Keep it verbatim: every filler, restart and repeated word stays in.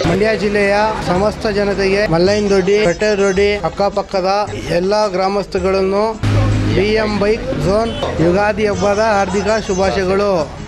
ಮಂಡ್ಯ ಜಿಲ್ಲೆಯ ಸಮಸ್ತ ಜನತೆಗೆ ಮಲ್ಲಯ್ಯನದೊಡ್ಡಿ, ಕಟ್ಟೇರದೊಡ್ಡಿ ಅಕ್ಕಪಕ್ಕದ ಎಲ್ಲ ಗ್ರಾಮಸ್ಥಗಳನ್ನು B M bike zone Ugadi ಹಬ್ಬದ ಹಾರ್ದಿಕ ಶುಭಾಶಯಗಳು.